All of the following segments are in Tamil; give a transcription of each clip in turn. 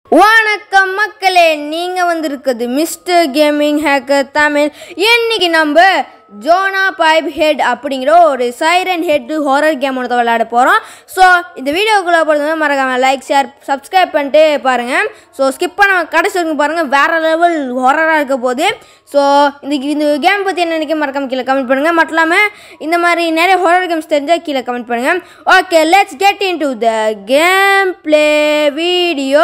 வணக்கம் மக்களே, நீங்கள் வந்திருக்குது மிஸ்டர் கேமிங் ஹேக்கர் தமிழ். இன்னைக்கு நம்ம ஜோனா பைப் ஹெட் அப்படிங்கிற ஒரு சைரன் ஹெட் ஹாரர் கேம் ஒன்று விளையாட போகிறோம். ஸோ இந்த வீடியோக்குள்ளே போகிறது மறக்காமல் லைக் ஷேர் சப்ஸ்கிரைப் பண்ணிட்டு பாருங்கள். ஸோ ஸ்கிப் பண்ண கடைசி வரைக்கும் பாருங்கள், வேறு லெவல் ஹாரராக இருக்க போது. ஸோ இந்த கேம் பற்றி என்ன நினைக்க மறக்காமல் கீழே கமெண்ட் பண்ணுங்கள். மட்டும் இல்லாமல் இந்த மாதிரி நிறைய ஹாரர் கேம்ஸ் தெரிஞ்சால் கீழே கமெண்ட் பண்ணுங்கள். Okay, let's get into the game play video.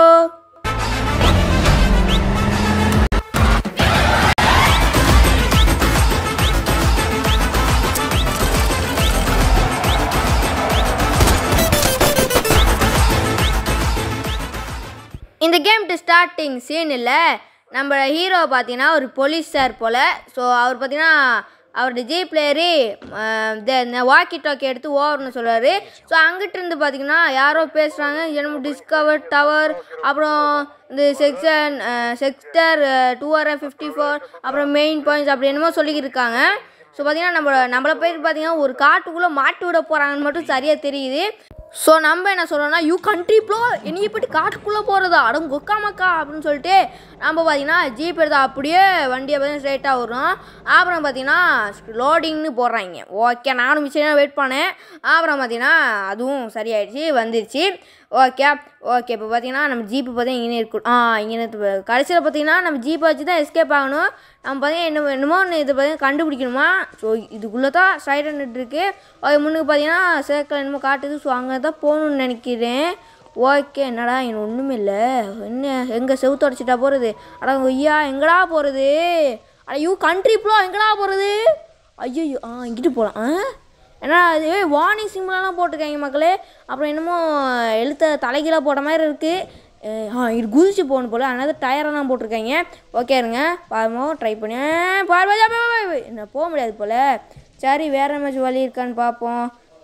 இந்த கேம்ட்டு ஸ்டார்டிங் சீன் இல்லை, நம்ம ஹீரோ பார்த்தீங்கன்னா ஒரு போலீஸ் சார் போல். ஸோ அவர் பார்த்தீங்கன்னா அவரோட ஜீப்பில் ஏறி இந்த வாக்கி டாக்கி எடுத்து ஓவர்னு சொல்கிறாரு. ஸோ அங்கிட்டு இருந்து பார்த்தீங்கன்னா யாரோ பேசுகிறாங்க, என்னமோ டிஸ்கவர் டவர், அப்புறம் இந்த செக்டர் 254, அப்புறம் மெயின் பாயிண்ட்ஸ் அப்படி என்னமோ சொல்லிக்கிட்டு இருக்காங்க. ஸோ பார்த்தீங்கன்னா நம்மளை போயிட்டு பார்த்தீங்கன்னா ஒரு காட்டுக்குள்ளே மாட்டி விட போகிறாங்கன்னு மட்டும் சரியாக தெரியுது. ஸோ நம்ம என்ன சொல்கிறோன்னா, யூ கண்ட்ரி ப்ளோ என்னையை போய்ட்டு காட்டுக்குள்ளே போகிறதா அடம் கொக்கா மக்கா அப்படின்னு சொல்லிட்டு நம்ம பார்த்தீங்கன்னா ஜீப் எடுத்தால் அப்படியே வண்டியை பார்த்தீங்கன்னா ஸ்ட்ரைட்டாக வரும். அப்புறம் பார்த்தீங்கன்னா லோடிங்னு போடுறாங்க. ஓகே, நானும் மிச்சம் வெயிட் பண்ணேன். அப்புறம் பார்த்தீங்கன்னா அதுவும் சரியாயிடுச்சு, வந்துடுச்சு. ஓகே, இப்போ பார்த்தீங்கன்னா நம்ம ஜீப்பு பார்த்தீங்கன்னா இங்கே இருக்கும். இங்கே கடைசியில் பார்த்தீங்கன்னா நம்ம ஜீப்பை வச்சு தான் எஸ்கேப் ஆகணும். நம்ம பார்த்தீங்கன்னா என்னமோ ஒன்று இதை பார்த்தீங்கன்னா கண்டுபிடிக்கணுமா. ஸோ இதுக்குள்ளே தான் சைடன் இருக்குது. ஓகே, முன்னுக்கு பார்த்தீங்கன்னா சேர்க்கல் என்னமோ காட்டுது. ஸோ அங்கே தான் போகணுன்னு நினைக்கிறேன். ஓகே, என்னடா இன்னும் ஒன்றுமே இல்லை, என்ன எங்கே செவுத்து அடிச்சிட்டா போகிறது? அடா ஐயா, எங்கடா போகிறது? அட யூ கண்ட்ரி ப்ளோ எங்கடா போகிறது? ஐயோ, இங்கிட்டு போகலாம். ஏன்னா அது வார்னிங் சிம்பிளெல்லாம் போட்டிருக்காங்க மக்களே. அப்புறம் என்னமோ எழுத்த தலைகீழாக போட்ட மாதிரி இருக்குது. இது குதிச்சு போகணும் போல், அதனால டயரெல்லாம் போட்டிருக்காங்க. ஓகே இருங்க, பாருமோ ட்ரை பண்ணி என்ன போக முடியாது போல். சரி, வேறு ஏதாச்சும் வழி இருக்கான்னு பார்ப்போம்.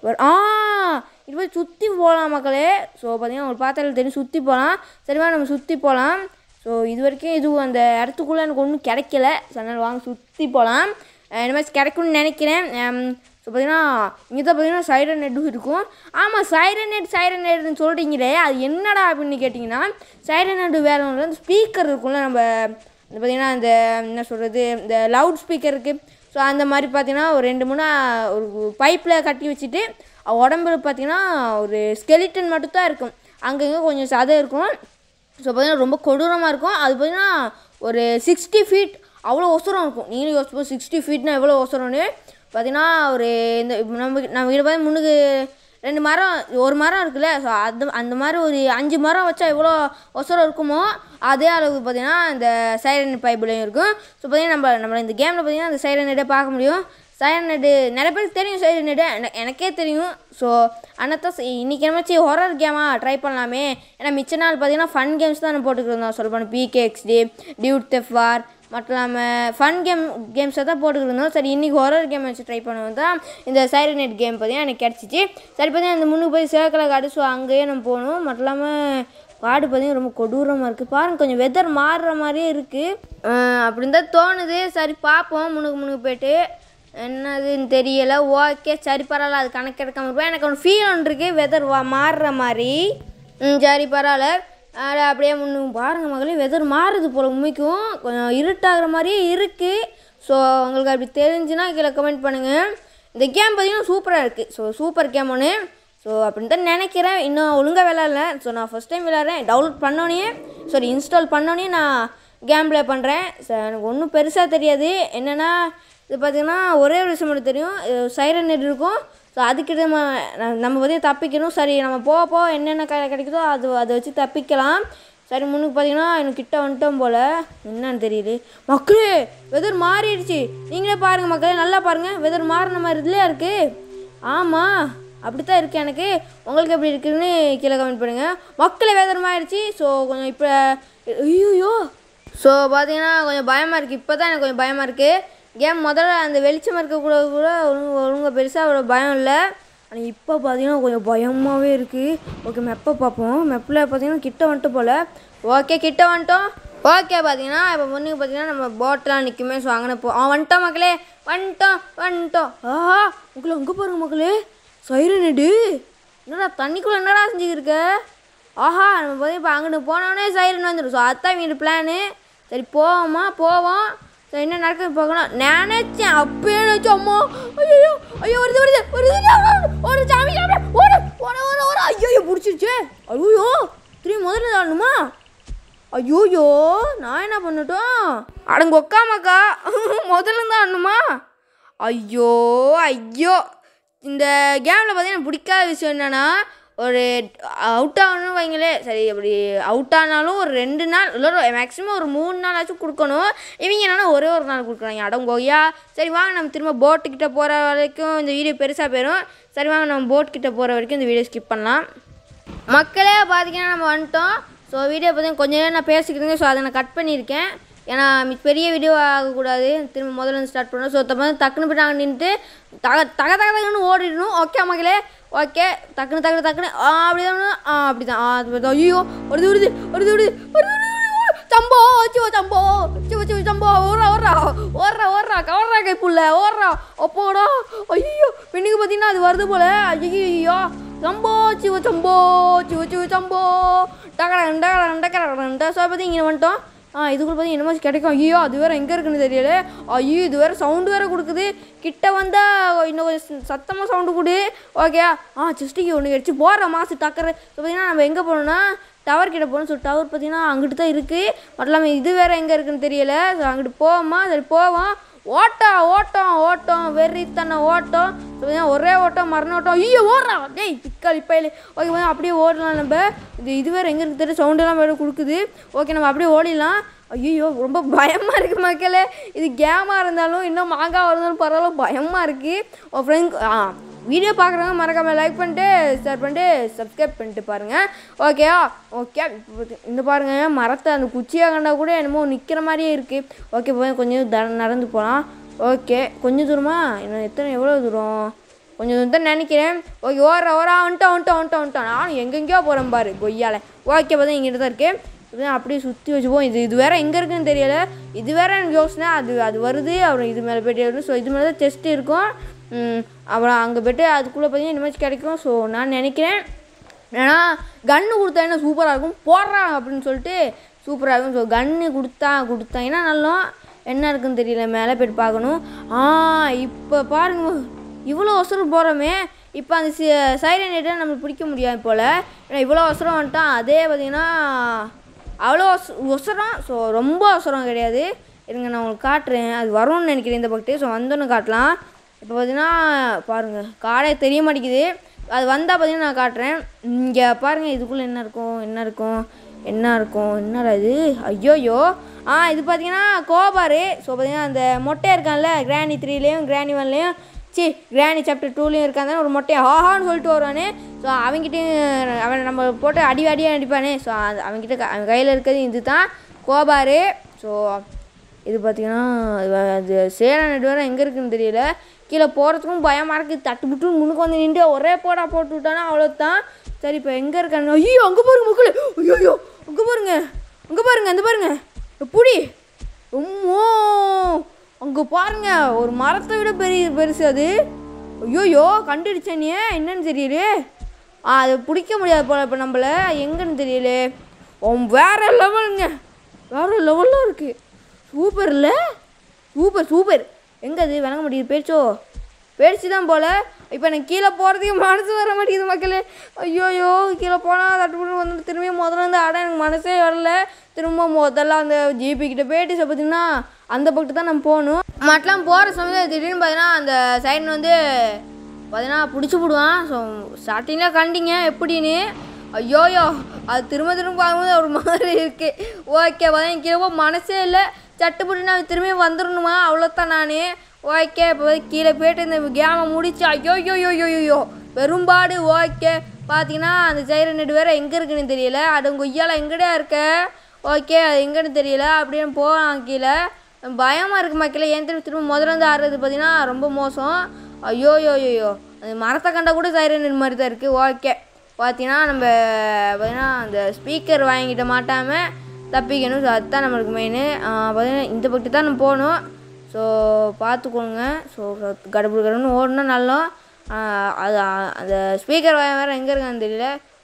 இது போய் சுற்றி போகலாம் மக்களே. ஸோ பார்த்தீங்கன்னா உங்களுக்கு பார்த்தாலும் தெரியும், சுற்றி போகலாம். சரிவா, நம்ம சுற்றி போகலாம். ஸோ இது வரைக்கும் இதுவும் அந்த இடத்துக்குள்ளே எனக்கு ஒன்றும் கிடைக்கல. ஸோ அதனால் வாங்க சுற்றி போகலாம். இந்த மாதிரி கிடைக்கும்னு நினைக்கிறேன். ஸோ பார்த்தீங்கன்னா இங்கே தான் பார்த்தீங்கன்னா சைரன் ஹெட்டும் இருக்கும். ஆமாம், சைரன் ஹெட்னு சொல்கிறீங்களே, அது என்னடா அப்படின்னு கேட்டிங்கன்னா, சைரன் ஹெட் வேறு ஒன்று அந்த ஸ்பீக்கர் இருக்கும்ல, நம்ம பார்த்திங்கன்னா இந்த என்ன சொல்கிறது, இந்த லவுட் ஸ்பீக்கர் இருக்குது. ஸோ அந்த மாதிரி பார்த்தீங்கன்னா ஒரு 2-3 ஒரு பைப்பில் கட்டி வச்சுட்டு உடம்புல பார்த்தீங்கன்னா ஒரு ஸ்கெலிட்டன் மட்டும்தான் இருக்கும், அங்கங்கே கொஞ்சம் சதை இருக்கும். ஸோ பார்த்தீங்கன்னா ரொம்ப கொடூரமாக இருக்கும். அது பார்த்தீங்கன்னா ஒரு 60 ஃபீட் அவ்வளோ ஒசரம் இருக்கும். நீங்களும் யோசிப்போம் 60 ஃபீட்னா எவ்வளோ ஒசரம்னு. பார்த்தீங்கன்னா ஒரு இந்த நம்ம கிட்ட பார்த்து முன்னுக்கு 2 மரம், ஒரு மரம் இருக்குல்ல. ஸோ அந்த மாதிரி ஒரு 5 மரம் வச்சா எவ்வளோ ஒசரம் இருக்குமோ அதே அளவுக்கு பார்த்தீங்கன்னா இந்த சைரன் பைப்லையும் இருக்கும். ஸோ பார்த்தீங்கன்னா நம்ம இந்த கேமில் பார்த்தீங்கன்னா அந்த சைரன் ஹெட்டை பார்க்க முடியும். சைரன் ஹெட்டு நிறைய பேருக்கு தெரியும், சைரன் ஹெட்டு எனக்கே தெரியும். ஸோ அன்னத்தான் இன்றைக்கி என்னமாச்சு ஹாரர் கேமாக ட்ரை பண்ணலாமே. ஏன்னா மிச்ச நாள் பார்த்தீங்கன்னா ஃபன் கேம்ஸ் தான் நம்ம போட்டுக்கிருந்தோம். சொல்ல போனால் PKXD, டியூட் தெஃப்ட் வார் மட்டும் இல்லாமல் ஃபன் கேம்ஸை தான் போட்டுக்கிருந்தோம். சரி, இன்றைக்கி ஹாரர் கேம் வச்சு ட்ரை பண்ணுவோம் தான் இந்த சைரன் ஹெட் கேம் பார்த்தீங்கன்னா எனக்கு கிடச்சிச்சு. சரி, பார்த்தீங்கன்னா அந்த முன்னுக்கு போய் சேக்கலை காடு. ஸோ அங்கேயே நம்ம போகணும். மட்டும் இல்லாமல் காடு பார்த்திங்கன்னா ரொம்ப கொடூரமாக இருக்குது. பாருங்கள், கொஞ்சம் வெதர் மாறுற மாதிரியே இருக்குது அப்படின்னு தான் தோணுது. சரி பார்ப்போம், முன்னுக்கு போய்ட்டு என்னதுன்னு தெரியலை. ஓகே, சரி பரவாயில்ல, அது கணக்கு எடுக்காமல் இருப்பேன். எனக்கு ஒன்று ஃபீல் ஒன்று இருக்குது, வெதர் மாறுற மாதிரி. சரி பரவாயில்ல. அப்படியே முன்னுக்கு பாருங்கள் மகளே, வெதர் மாறுது போல். உண்மைக்கும் கொஞ்சம் இருட்டாகிற மாதிரியே இருக்குது. ஸோ உங்களுக்கு அப்படி தெரிஞ்சுன்னா கீழே கமெண்ட் பண்ணுங்கள். இந்த கேம் பார்த்திங்கன்னா சூப்பராக இருக்குது. ஸோ சூப்பர் கேம் ஒன்று. ஸோ அப்படின்னு தான் நினைக்கிறேன். இன்னும் ஒழுங்காக விளாட்ல. ஸோ நான் ஃபஸ்ட் டைம் விளாட்றேன். இன்ஸ்டால் பண்ணோன்னே நான் கேம் ப்ளே பண்ணுறேன். ஸோ எனக்கு ஒன்றும் பெருசாக தெரியாது. என்னென்னா இது பார்த்திங்கன்னா ஒரே ஒரு விஷயம் மட்டும் தெரியும், சைரன் ஹெட் இருக்கும். ஸோ அதுக்கிட்ட நம்ம பார்த்தீங்கன்னா தப்பிக்கணும். சரி, நம்ம போக என்னென்ன கிடைக்குதோ அதை வச்சு தப்பிக்கலாம். சரி, முன்னுக்கு பார்த்தீங்கன்னா எனக்கு கிட்ட வந்துட்டோம் போல். என்னன்னு தெரியுது மக்களே, வெதர் மாறிடுச்சு. நீங்களே பாருங்கள் மக்களே, நல்லா பாருங்கள், வெதர் மாறின மாதிரி இதுலையா இருக்குது. ஆமாம், அப்படி தான் இருக்குது. எனக்கு உங்களுக்கு எப்படி இருக்குதுன்னு கீழே கமெண்ட் பண்ணுங்கள் மக்களே. வெதர் மாறிடுச்சு. ஸோ கொஞ்சம் இப்போ ஐயோ, ஸோ பார்த்தீங்கன்னா கொஞ்சம் பயமாக இருக்குது. இப்போ தான் எனக்கு கொஞ்சம் பயமாக இருக்குது. கேம் முதல்ல அந்த வெளிச்சம் இருக்கக்கூட ஒழுங்காக பெருசாக அவ்வளோ பயம் இல்லை. ஆனால் இப்போ பார்த்தீங்கன்னா கொஞ்சம் பயமாகவே இருக்குது. ஓகே, மெப்பை பார்ப்போம். மெப்பில் பார்த்தீங்கன்னா கிட்ட வந்துட்டு போல். ஓகே, கிட்ட வந்துட்டோம். ஓகே, பார்த்தீங்கன்னா இப்போ முன்னுக்கு பார்த்தீங்கன்னா நம்ம போட்டெலாம் நிற்குமே. ஸோ அங்கே வந்துட்டோம் மக்களே, வந்துட்டோம். உங்களை அங்கே பாருங்க மக்களே, சைரன் ஹெட் என்னடா தண்ணிக்குள்ளே என்னடா செஞ்சுக்கிருக்க? ஆஹா நம்ம போய் இப்போ அங்கிட்டு போனோடனே சைரன் வந்துடும். ஸோ அதுதான் இவங்க பிளானு. சரி போவோம். ஸோ என்ன நடக்குது பார்க்கணும். நினச்சேன் அப்பயே நினச்சேன். அம்மா ஐயோ ஐயோ ஒரு சாமி ஒரு ஐயோ பிடிச்சிருச்சு. ஐயோ திரும்பி முதல்ல ஆடணுமா? ஐயோயோ நான் என்ன பண்ணட்டும்? அடங்க உக்காமாக்கா முதல்ல தான் ஆடணுமா? ஐயோ இந்த கேமில் பார்த்தீங்கன்னா பிடிக்காத விஷயம் என்னென்னா ஒரு அவுட் ஆகணும்னு வைங்களே. சரி அப்படி அவுட் ஆனாலும் ஒரு 2 நாள் இல்லை மேக்ஸிமம் ஒரு 3 நாளாச்சும் கொடுக்கணும். இவங்க என்னென்னா ஒரே ஒரு நாள் கொடுக்குறாங்க. அடங்கோயா. சரி வாங்க நம்ம திரும்ப போட்டுக்கிட்ட போகிற வரைக்கும் இந்த வீடியோ பெருசாக போயிடும். சரி வாங்க நம்ம போட்டுக்கிட்ட போகிற வரைக்கும் இந்த வீடியோ ஸ்கிப் பண்ணலாம். மக்களே பார்த்தீங்கன்னா நம்ம வந்துட்டோம். ஸோ வீடியோ பார்த்தீங்கன்னா கொஞ்சம் நேரம் நான் பேசிக்கிறேங்க. ஸோ அதை நான் கட் பண்ணியிருக்கேன். ஏன்னா பெரிய வீடியோ ஆகக்கூடாது. திரும்ப முதல்ல ஸ்டார்ட் பண்ணணும். ஸோ டக்குன்னு போய்ட்டு அங்கே நின்றுட்டு தகன்னு ஓடிடணும். ஓகே மக்களே ஓகே. டக்குன்னு அப்படி தான். ஐயோ வருது சம்போ ஓடுறா கைப்புள்ள ஓடுறா அப்போடா. ஐயோ பெண்ணுக்கு பார்த்தீங்கன்னா அது வருது போல. ஐயோ சம்போ டக்கடா. ஸோ பார்த்தி இங்கே வந்துட்டோம். இதுக்குள்ள பார்த்தி என்னமோ கிடைக்கும். ஐயோ அது வேறு எங்கே இருக்குன்னு தெரியல. ஐயோ இது வேறு சவுண்டு வேறு கொடுக்குது. கிட்ட வந்தால் இன்னும் கொஞ்சம் சத்தமாக சவுண்டு கொடு. ஓகே சிஸ்டிக்கு ஒன்று கிடச்சி போடுற மாசு டக்கரு. ஸோ பார்த்திங்கன்னா நம்ம எங்கே போகணுன்னா டவர் கிட்ட போகணும். ஸோ டவர் பார்த்திங்கன்னா அங்கிட்டு தான் இருக்குது. மட்டும் இல்லாமல் இது வேறு எங்கே இருக்குதுன்னு தெரியல. ஸோ அங்கிட்டு போவோமா? சரி போவோம். ஓட்டம் வெறித்தன ஓட்டம். ஒரே ஓட்டம் மரண ஓட்டம். ஐயோ ஓடுறா டேய் பிக்கால் இப்பையில. ஓகே அப்படியே ஓடலாம் நம்ம. இது வேறு எங்கே இருக்குது தெரியும். சவுண்டெல்லாம் வேறு கொடுக்குது. ஓகே நம்ம அப்படியே ஓடிடலாம். ஐயோ ரொம்ப பயமாக இருக்குது மக்களே. இது கேமாக இருந்தாலும் இன்னும் மாங்காய் இருந்தாலும் பரவாயில்ல பயமாக இருக்குது. உன் ஃப்ரெண்ட் வீடியோ பார்க்குறவங்க மறக்காமல் லைக் பண்ணிட்டு ஷேர் பண்ணிட்டு சப்ஸ்கிரைப் பண்ணிட்டு பாருங்கள். ஓகே இந்த பாருங்கள் மரத்தை அந்த குச்சியாக கண்டா கூட என்னமோ நிற்கிற மாதிரியே இருக்குது. ஓகே போய் கொஞ்சம் நடந்து போகலாம். ஓகே கொஞ்சம் தூரமா இன்னும் எவ்வளோ தூரம்? கொஞ்சம் தூரம் தான் நினைக்கிறேன். ஓகே ஓடுறா வந்துட்டான். நானும் எங்கெங்கேயோ போகிறேன் பாரு கொய்யால. ஓகே பார்த்தா இங்கிட்ட தான் இருக்குது. அப்படியே சுற்றி வச்சுப்போம். இது வேறு எங்கே இருக்குதுன்னு தெரியலை. இது வேறு எனக்கு யோசனை. அது வருது. அப்புறம் இது மேலே போய்ட்டு வருது. ஸோ இது மேலே தான் செஸ்ட் இருக்கும். அப்புறம் அங்கே போய்ட்டு அதுக்குள்ளே பார்த்தீங்கன்னா இந்த மாதிரி கிடைக்கும். ஸோ நான் நினைக்கிறேன் ஏன்னா கன்று கொடுத்தா என்ன சூப்பராக இருக்கும் போடுறாங்க அப்படின்னு சொல்லிட்டு சூப்பராக இருக்கும். ஸோ கன்று கொடுத்தாங்கன்னா நல்லா என்ன இருக்குன்னு தெரியல. மேலே போய்ட்டு பார்க்கணும். இப்போ பாருங்க இவ்வளோ அவசரம் போகிறோமே. இப்போ அந்த சைரன் ஹெட்டை நம்மளுக்கு பிடிக்க முடியாது போல். ஏன்னா இவ்வளோ அவசரம் வந்துட்டான். அதே பார்த்திங்கன்னா அவ்வளோ அவசரம். ஸோ ரொம்ப அவசரம் கிடையாது. இருங்க நான் உங்களுக்கு காட்டுறேன். அது வரும்னு நினைக்கிறேன் இந்த பக்கத்து. ஸோ வந்தோன்னு காட்டலாம். இப்போ பார்த்தீங்கன்னா பாருங்கள் காடே தெரிய மாட்டேங்குது. அது வந்தால் பார்த்தீங்கன்னா நான் காட்டுறேன். இங்கே பாருங்கள் இதுக்குள்ளே என்ன இருக்கும் என்னடா இது? ஐயோயோ இது பார்த்தீங்கன்னா கோபாரு. ஸோ பார்த்தீங்கன்னா அந்த மொட்டை இருக்கான்ல கிராணி 3லேயும் கிராணி 1லேயும் கிராணி சாப்டர் 2லேயும் இருக்காங்க. ஒரு மொட்டையை ஆஹான்னு சொல்லிட்டு வருவானே. ஸோ அவங்ககிட்டையும் அவனை நம்ம போட்டு அடியாக அடிப்பானே. ஸோ அவன் கையில் இருக்கிறது இது தான் கோபாரு. ஸோ இது பார்த்திங்கன்னா அது சேலம் நெட்வேரம் எங்கே இருக்குதுன்னு தெரியல. கீழே போகிறதுக்கும் பயமாக இருக்குது. தட்டுப்புட்டு முன்னுக்கு வந்து நின்று ஒரே போட்டு விட்டானா அவ்வளோதான். சரி இப்போ எங்கே இருக்காங்க? ஐயோ அங்கே பாருங்க மக்கள். ஐயோ அங்கே பாருங்க எப்படி அங்கே பாருங்க ஒரு மரத்தை விட பெருசு அது. ஐயோயோ கண்டுடிச்சேன் என்னன்னு தெரியல. அதை பிடிக்க முடியாது போல். இப்போ நம்மள எங்கன்னு தெரியல. வேறு லெவலில் இருக்குது. சூப்பர் இல்லை? சூப்பர் எங்கே அது விளங்க மாட்டேங்குது. பேடிச்சு தான் போல். இப்போ எனக்கு கீழே போகிறதுக்கு மனசு வர மாட்டேங்குது மக்களே. ஐயோயோ கீழே போனால் தட்டுப்பட்டு வந்து திரும்பி முதல்ல வந்து எனக்கு மனசே வரல. திரும்ப முதல்ல அந்த ஜிபி கிட்ட போயிட்டு பார்த்திங்கன்னா அந்த பக்கத்து தான் நம்ம போகணும். மட்டும் போகிற சமயத்தில் திடீர்னு பார்த்தீங்கன்னா அந்த சைடு வந்து பார்த்தீங்கன்னா பிடிச்சி விடுவான். ஸோ ஸ்டார்டிங்கில் கண்டிங்க எப்படின்னு. ஐயோயோ அது திரும்ப பார்க்கும்போது ஒரு மாதிரி இருக்குது. ஓகே பார்த்தீங்கன்னா கீழே போக மனசே இல்லை. சட்டுப்பட்டு நான் திரும்பி வந்துடணுமா அவ்வளோத்தான் நான். ஓகே இப்போ கீழே போய்ட்டு இந்த கேமை முடிச்சு ஐயோயோயோயோயோ பெரும்பாடு. ஓகே பார்த்தீங்கன்னா அந்த சைரன் நெட் வேறு எங்கே இருக்குன்னு தெரியல. அது கொய்யால எங்கடையா இருக்க. ஓகே அது எங்கன்னு தெரியல. அப்படியே போகலாம் கீழே. பயமாக இருக்குது மக்களே. ஏன் திரும்ப முதல்ல வந்து ஆடுறது பார்த்தீங்கன்னா ரொம்ப மோசம். ஐயோயோயோயோ அந்த மரத்தை கண்டா கூட சைரன் நெட் மாதிரி தான் இருக்குது. ஓகே பார்த்தீங்கன்னா நம்ம பார்த்தீங்கன்னா அந்த ஸ்பீக்கர் வாங்கிட்ட மாட்டாமல் தப்பிக்கணும். ஸோ அதுதான் நம்மளுக்கு மெயின். பார்த்தீங்கன்னா இந்த பக்கத்து தான் நம்ம போகணும். ஸோ பார்த்துக்கோங்க. ஸோ கடவுள் ஓடணும் நல்லா. அது அந்த ஸ்பீக்கர் வேறு எங்கே இருக்கான்னு தெரியல.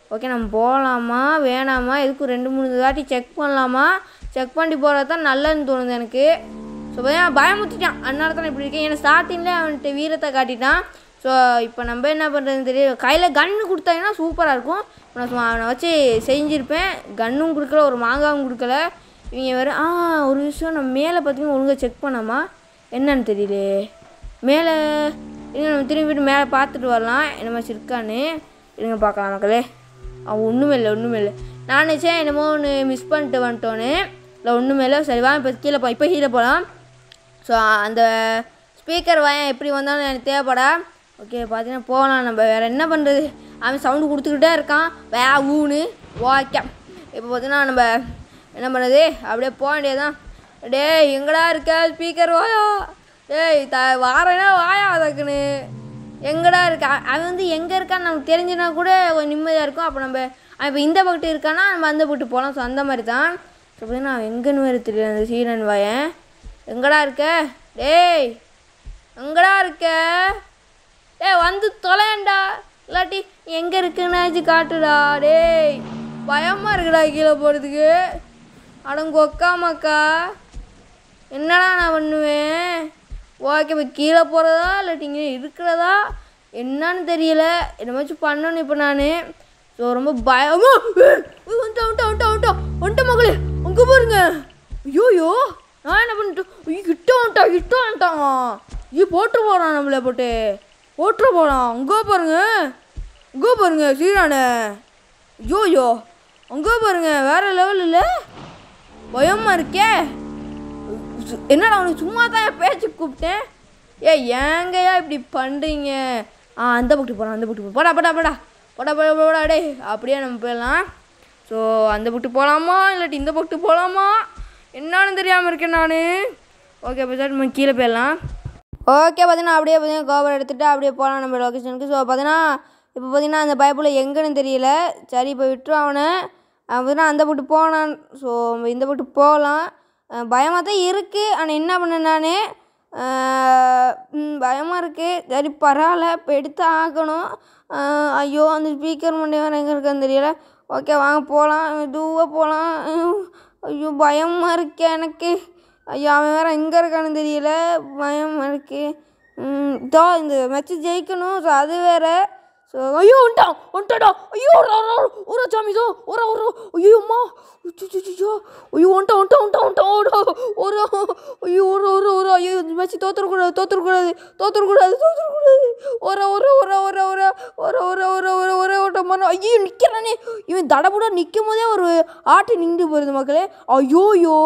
ஓகே நம்ம போகலாமா வேணாமா எதுக்கும் 2-3 வாட்டி செக் பண்ணலாமா செக் பண்ணி போகிறது தான் நல்லதுன்னு தோணுது எனக்கு. ஸோ பார்த்தீங்கன்னா பயமுத்திட்டான் அதனால தான் இப்படி இருக்கேன். ஏன்னா ஸ்டார்டிங்கில் அவன்கிட்ட வீரத்தை காட்டிட்டான். ஸோ இப்போ நம்ம என்ன பண்ணுறதுன்னு தெரியும். கையில் கன்று கொடுத்தாங்கன்னா சூப்பராக இருக்கும். நான் அவனை வச்சு செஞ்சுருப்பேன். கன்னும் கொடுக்கல ஒரு மாங்காவும் கொடுக்கல. இவங்க வேறு ஒரு விஷயம் நம்ம மேலே பார்த்தீங்கன்னா ஒழுங்காக செக் பண்ணாமா என்னன்னு தெரியல. மேலே நம்ம திரும்பிட்டு மேலே பார்த்துட்டு வரலாம் என்ன மாதிரி இருக்கான்னு. இருங்க பார்க்கலாம் மக்களே. ஒன்றுமே இல்லை. நான் நினச்சேன் என்னமோ ஒன்று மிஸ் பண்ணிட்டு வந்துட்டோன்னு. இல்லை ஒன்றுமே இல்லை. சரி வா இப்போ கீழே போகலாம். ஸோ அந்த ஸ்பீக்கர் வாயன் எப்படி வந்தாலும் எனக்கு தேவைப்படா. ஓகே பார்த்தீங்கன்னா போகலாம். நம்ம வேறு என்ன பண்ணுறது. அவன் சவுண்டு கொடுத்துக்கிட்டே இருக்கான் ஊன்னு ஓகே. இப்போ பார்த்தீங்கன்னா நம்ம என்ன பண்ணுறது அப்படியே போக வேண்டியதுதான். டேய் எங்கடா இருக்க ஸ்பீக்கர் வாயா டேய் வாரேன்னா வாயா அதுக்குன்னு எங்கடா இருக்க. அவன் எங்கே இருக்கான்னு நமக்கு தெரிஞ்சுனா கூட கொஞ்சம் நிம்மதியாக இருக்கும். அப்போ நம்ம அவன் இப்போ இந்த பக்கத்து இருக்கான்னா நம்ம அந்த பக்கத்து போகலாம். ஸோ அந்த மாதிரி தான். ஸோ பார்த்தீங்கன்னா அவன் எங்கேன்னு வேறு தெரியல அந்த சீரன் வாயன். எங்கடா இருக்க டேய் எங்கடா இருக்க டேய் வந்து தொலையண்டா இல்லாட்டி எங்கே இருக்குன்னாச்சு காட்டுடா. டேய் பயமாக இருக்குடா கீழே போகிறதுக்கு. அடங்கொக்காமக்கா என்னடா நான் பண்ணுவேன். ஓகே இப்போ கீழே போகிறதா இல்லாட்டி இங்கே இருக்கிறதா என்னன்னு தெரியல. என்னமாச்சும் பண்ணணும் இப்போ நான். ஸோ ரொம்ப பயமாக வந்துட்ட மகளே அங்கே பாருங்க. ஐயோயோ நான் என்ன பண்ணிட்டேன் கிட்ட வந்துட்டான். போட்டு போகிறான் நம்மளை போட்டு போகிறான். அங்கே பாருங்க சீரானே. ஐயோயோ அங்கே பாருங்க வேறு லெவல் இல்லை. பயமாக இருக்கே. என்னடா அவனுக்கு சும்மா தான் பேச்சு கூப்பிட்டேன். ஏங்கயா இப்படி பண்ணுறீங்க. அந்த பக்கத்து போடா டே அப்படியே நம்ம போயிடலாம். ஸோ அந்த பக்கத்து போகலாமா இல்லாட்டி இந்த பக்கத்து போகலாமா என்னான்னு தெரியாமல் இருக்கேன் நான். ஓகே இப்போ சார் நம்ம கீழே போயிடலாம். ஓகே பார்த்தீங்கன்னா அப்படியே பார்த்தீங்கன்னா கோபுரம் எடுத்துகிட்டு அப்படியே போகலாம் நம்ம லொக்கேஷனுக்கு. ஸோ இப்போ பார்த்தீங்கன்னா அந்த பைப்பில் எங்கேன்னு தெரியல. சரி இப்போ விட்டுரும் அவனை. பார்த்தீங்கன்னா அந்த பக்கத்து போனான். ஸோ இந்த பக்கத்து போகலாம். பயமாக தான் இருக்குது. ஆனால் என்ன பண்ணேன் நான் பயமாக இருக்குது. சரி பரவாயில்ல இப்போ எடுத்து ஆகணும். ஐயோ அந்த ஸ்பீக்கர் மண்டே வேறு எங்கே இருக்கான்னு தெரியல. ஓகே வாங்க போகலாம் மெதுவாக போகலாம். ஐயோ பயமாக இருக்கு எனக்கு. ஐயோ அவன் வேறு எங்கே இருக்கான்னு தெரியல பயமாக இருக்குது. இதோ இந்த மேட்ச்சு ஜெயிக்கணும். ஸோ அது வேறு. ஸோ ஐயோ வந்துட்டாடா. ஐயோ ஒரு சாமி தோ ஒரு ஐயோ அம்மா ஐயோ வந்துட்டான் ஒரு ஐயோ ஒரு ஐயோ மேட்ச் தோத்துறக்கூடாது ஒரே ஓட்டம் பண்ண. ஐயோ நிற்கிறானே இவன் தடபுட நிற்கும் போதே ஒரு ஆட்டு நின்று போயிருது மக்களே. ஐயோயோ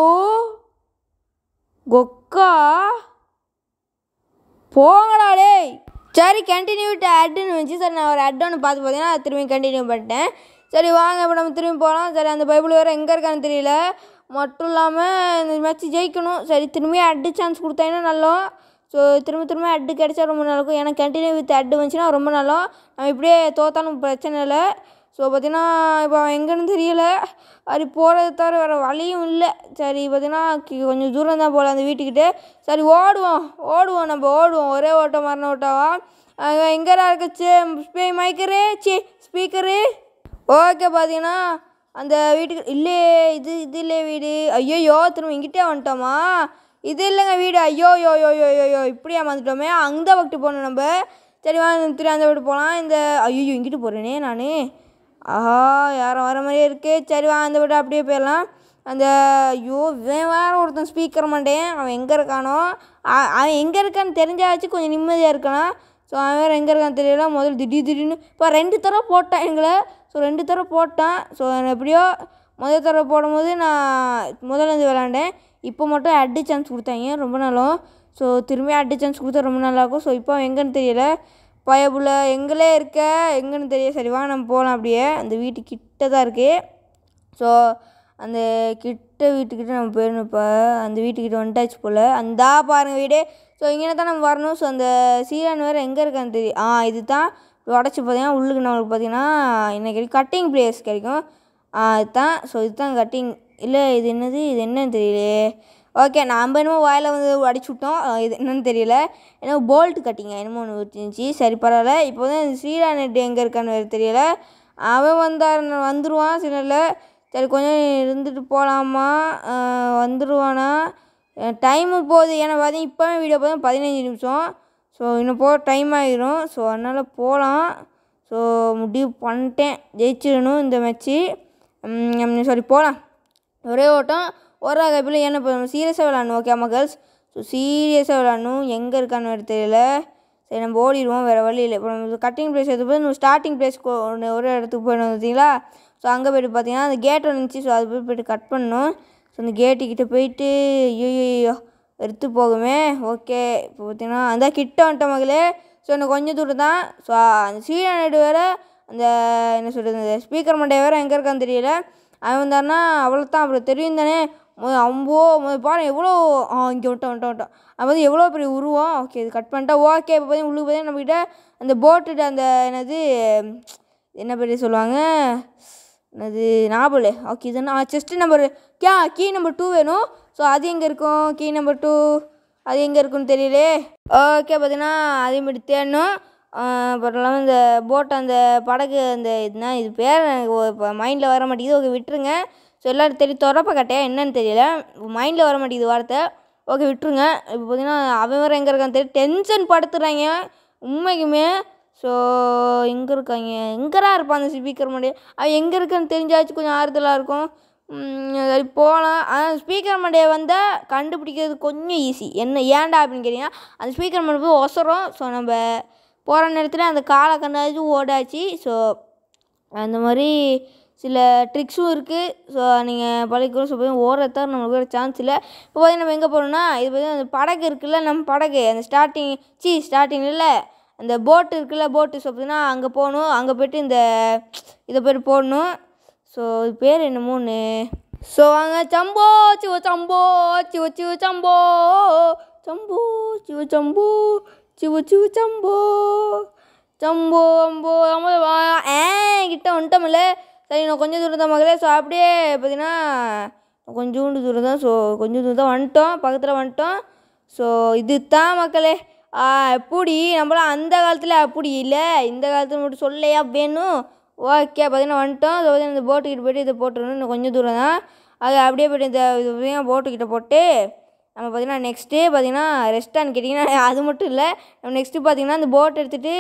கொக்கா போங்கடா டேய். சரி கண்டினியூ விட்டு அட்டுன்னு வந்துச்சு. சரி நான் ஒரு அட் ஒன்று பார்த்து பார்த்தீங்கன்னா திரும்பி கண்டினியூ பண்ணிட்டேன். சரி வாங்க இப்போ நம்ம திரும்பி போகலாம். சரி அந்த பைபிள் வேறு எங்கே இருக்கான்னு தெரியல. மட்டும் இல்லாமல் இந்த மேட்ச் ஜெயிக்கணும். சரி திரும்பி அட்டு சான்ஸ் கொடுத்தாங்கன்னா நல்லா. ஸோ திரும்ப அட்டு கிடச்சா ரொம்ப நல்லாயிருக்கும். ஏன்னா கண்டினியூ வித் அட்டு வந்துச்சுன்னா ரொம்ப நல்லா. நம்ம இப்படியே தோத்தாலும் பிரச்சனை இல்லை. ஸோ பார்த்திங்கன்னா இப்போ எங்கேன்னு தெரியல. அப்படி போகிறது தவிர வேறு வழியும் இல்லை. சரி பார்த்திங்கன்னா கொஞ்சம் தூரம் தான் போகல அந்த வீட்டுக்கிட்டே. சரி ஓடுவோம் நம்ம ஒரே ஓட்டம் மரண ஓட்டவா எங்கேடா இருக்குச்சு மைக்கரு ஸ்பீக்கரு. ஓகே பார்த்தீங்கன்னா அந்த வீட்டுக்கு இல்லையே இது இல்லையே வீடு. ஐயோயோ திரும்ப இங்கிட்டே வந்துட்டோமா. இது இல்லைங்க வீடு. ஐயோ இப்படியா வந்துட்டோமே. அந்த பக்கத்து போகணும் நம்ம. சரி வாங்க திரும்பி அந்த வீட்டு போகலாம். இந்த ஐயோ இங்கிட்டு போகிறேனே நான். யாரும் வர மாதிரியே இருக்குது. சரி வா அந்த வீட்டை அப்படியே போயிடலாம். அந்த ஐயோ இவன் வேறு ஒருத்தன் ஸ்பீக்கர் மாட்டேன். அவன் எங்கே இருக்கானோ அவன் எங்கே இருக்கான்னு தெரிஞ்சாச்சு கொஞ்சம் நிம்மதியாக இருக்கானா. ஸோ அவன் வேறு எங்கே இருக்கான்னு தெரியல. முதல்ல திடீர்னு இப்போ 2 தடவை போட்டான் எங்களை. ஸோ 2 தடவை போட்டான். ஸோ எப்படியோ முதல் தடவை போடும்போது நான் முதலேருந்து விளாண்டேன். இப்போ மட்டும் அட்டு சான்ஸ் கொடுத்தாங்க ரொம்ப நாளும். ஸோ திரும்பி அட்டு சான்ஸ் கொடுத்தா ரொம்ப நல்லாயிருக்கும். ஸோ இப்போ எங்கேன்னு தெரியல. பயபுள்ள எங்களே இருக்க எங்கேன்னு தெரியல. சரி வாங்க நம்ம போகலாம். அப்படியே அந்த வீட்டுக்கிட்ட தான் இருக்குது. ஸோ அந்த வீட்டுக்கிட்ட நம்ம போயிடணும். இப்போ அந்த வீட்டுக்கிட்ட வந்துட்டாச்சு போல். அந்த பாருங்கள் வீடு. ஸோ இங்கே தான் நம்ம வரணும். ஸோ அந்த சீரான் வேறு எங்கே இருக்கான்னு தெரியும். இது தான் உடச்சி பார்த்தீங்கன்னா உள்ளுக்கு நம்மளுக்கு பார்த்தீங்கன்னா என்ன கிடைக்கும் கட்டிங் பிளேஸ் கிடைக்கும். இதுதான். ஸோ இதுதான் கட்டிங் இல்லை இது என்னன்னு தெரியலையே. ஓகே நம்ம என்னமோ வாயில் வந்து அடிச்சு விட்டோம். இது என்னன்னு தெரியல. என்னமோ போல்ட்டு கட்டிங்க என்னமோ ஒன்று இருந்துச்சு. சரி பரவாயில்ல. இப்போ வந்து சீரா நெட் எங்கே இருக்கான்னு தெரியல. அவன் வந்துடுவான் சில. சரி கொஞ்சம் இருந்துட்டு போகலாமா, வந்துடுவானா? டைமு போகுது. ஏன்னா பார்த்தீங்கன்னா இப்போவே வீடியோ பார்த்தா 15 நிமிஷம். ஸோ இன்னும் போக டைம் ஆகிரும். ஸோ அதனால் போகலாம். ஸோ முடிவு பண்ணிட்டேன், ஜெயிச்சிடணும் இந்த மேட்ச்சு. சாரி போகலாம். ஒரே ஓட்டம் ஒரு கைப்பில். ஏன்னா இப்போ நம்ம சீரியஸாக விளாடணும். ஓகேம்மா கேர்ள்ஸ்? ஸோ சீரியஸாக விளாடணும். எங்கே இருக்கான்னு தெரியல. சரி நம்ம ஓடிடுவோம், வேறு வழி இல்லை. இப்போ நம்ம கட்டிங் பிளேஸ் எடுத்து நம்ம ஸ்டார்டிங் பிளேஸ்க்கு ஒரு இடத்துக்கு போயிடும் பார்த்தீங்களா? ஸோ அங்கே போய்ட்டு பார்த்தீங்கன்னா அந்த கேட் வந்துச்சு. ஸோ அது போய்ட்டு கட் பண்ணணும். ஸோ அந்த கேட்டுக்கிட்ட போயிட்டு ஐயோ எடுத்து போகுமே. ஓகே இப்போ பார்த்தீங்கன்னா அந்த கிட்ட வந்துட்ட மகளே. ஸோ எனக்கு கொஞ்சம் தூரம் தான். ஸோ அந்த சீரியல் வேறு அந்த என்ன சொல்கிறது, அந்த ஸ்பீக்கர் மண்டே வேறு எங்கே இருக்கான்னு தெரியல. அவன் வந்தாருன்னா அவ்வளோ தான், அப்புறம் தெரியும் தானே. அம்போ பாரு எவ்வளோ இங்கே வந்துட்டோம். அது வந்து எவ்வளோ பெரிய உருவம். ஓகே இது கட் பண்ணிட்டா. ஓகே இப்போ பார்த்தீங்கன்னா உள்ளுக்கு பார்த்தீங்கன்னா நம்மக்கிட்ட அந்த போட்டுட்டு அந்த என்னது என்ன பேர் சொல்லுவாங்க, அது ஞாபகம். ஓகே இதுன்னா செஸ்ட்டு நம்பர் கீ நம்பர் 2 வேணும். ஸோ அது எங்கே இருக்கும்? கீ நம்பர் 2 அது எங்கே இருக்குன்னு தெரியலே. ஓகே பார்த்தீங்கன்னா அதேமாதிரி தேடணும். அப்புறம் இல்லாமல் இந்த போட் அந்த படகு அந்த இதுனா இது பேர் எனக்கு இப்போ மைண்டில் வர மாட்டேங்குது. ஓகே விட்டுருங்க. ஸோ எல்லோரும் தெரியும் தொடப்ப கட்டையா என்னன்னு தெரியல, மைண்டில் வர மாட்டேங்குது வார்த்தை. ஓகே விட்டுருங்க. இப்போ பார்த்தீங்கன்னா அவன் வேறு எங்கே இருக்கான்னு தெரியல. டென்ஷன் படுத்துறாங்க உண்மைக்குமே. ஸோ எங்கே இருக்காங்க, எங்கடா இருப்பான் அந்த ஸ்பீக்கர் மண்டே? அவன் எங்கே இருக்கான்னு தெரிஞ்சாச்சு கொஞ்சம் ஆறுதலாக இருக்கும். சரி போகலாம். ஆனால் ஸ்பீக்கர் மண்டையை வந்தால் கண்டுபிடிக்கிறது கொஞ்சம் ஈஸி. ஏன்டா அப்படின்னு கேட்டிங்கன்னா அந்த ஸ்பீக்கர் மண்டை போய் ஒசரம். ஸோ நம்ம போகிற நேரத்தில் அந்த காலை கண்டாச்சு ஓடாச்சு. ஸோ அந்த மாதிரி சில ட்ரிக்ஸும் இருக்குது. ஸோ நீங்கள் பழகிக்கிறோம். ஸோ பார்த்தீங்கன்னா ஓடுறதா நம்மளுக்கு ஒரு சான்ஸ் இல்லை. இப்போ பார்த்தீங்கன்னா நம்ம எங்கே போகிறோம்னா இது பார்த்தீங்கன்னா அந்த படகு இருக்குல்ல, நம்ம படகு அந்த ஸ்டார்டிங் இல்லை அந்த போட்டு இருக்குல்ல, போட்டு. ஸோ பார்த்தீங்கன்னா அங்கே போகணும். அங்கே போய்ட்டு இந்த இதை போய்ட்டு போடணும். ஸோ இது பேர் என்னமோன்னு. ஸோ வாங்க சம்போ சிவ சம்போ சிவ சிவ சம்போ சம்போ சிவ சம்போ சிவ சிவ சம்போ சம்போ அம்போ அம்போ கிட்ட வந்துட்டோம்ல. சரி நான் கொஞ்சம் தூரம் தான் மகளே. ஸோ அப்படியே பார்த்தீங்கன்னா கொஞ்சோண்டு தூரம் தான். ஸோ கொஞ்சம் தூரம் தான் வந்துட்டோம், பக்கத்தில் வந்துட்டோம். ஸோ இது தான் மக்களே. எப்படி நம்மளாம் அந்த காலத்தில் அப்படி இல்லை, இந்த காலத்தில் மட்டும் சொல்லையா வேணும். ஓகே பார்த்தீங்கன்னா வந்துட்டோம். ஸோ பார்த்தீங்கன்னா இந்த போட்டுக்கிட்ட போய்ட்டு இதை போட்டுருணும். இன்னும் கொஞ்சம் தூரம் தான். அது அப்படியே போய்ட்டு இந்த இது பார்த்தீங்கன்னா போட்டுக்கிட்ட போட்டு நம்ம பார்த்தீங்கன்னா நெக்ஸ்ட்டு பார்த்தீங்கன்னா ரெஸ்டான்னு கேட்டிங்கன்னா அது மட்டும் இல்லை. நம்ம நெக்ஸ்ட்டு பார்த்தீங்கன்னா அந்த போட் எடுத்துகிட்டு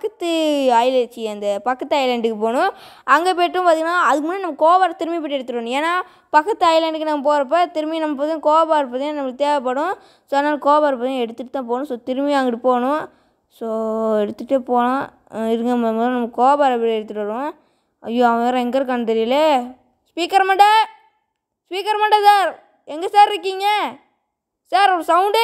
அந்த பக்கத்து ஐலாண்டுக்கு போகணும். அங்கே போய்ட்டும் பார்த்தீங்கன்னா அதுக்கு முன்னாடி நம்ம கோபார் திரும்பி போய்ட்டு எடுத்துகிட்டு. ஏன்னா பக்கத்து ஐலாண்டுக்கு நம்ம போகிறப்ப திரும்பி நம்ம பார்த்தீங்கன்னா கோபார் பார்த்தீங்கன்னா நம்மளுக்கு தேவைப்படும். ஸோ அதனால் கோபார் பார்த்தீங்கன்னா எடுத்துகிட்டு தான் போகணும். ஸோ திரும்பி அங்கிட்டு போகணும். ஸோ எடுத்துகிட்டே போகலாம். இருங்க முதல்ல நம்ம கோபாரை போய் எடுத்துகிட்டு வருவோம். ஐயோ அவன் வேறு எங்கே இருக்கான்னு தெரியல. ஸ்பீக்கர் மாட்டே சார், எங்கே சார் இருக்கீங்க சார்? ஒரு சவுண்டு.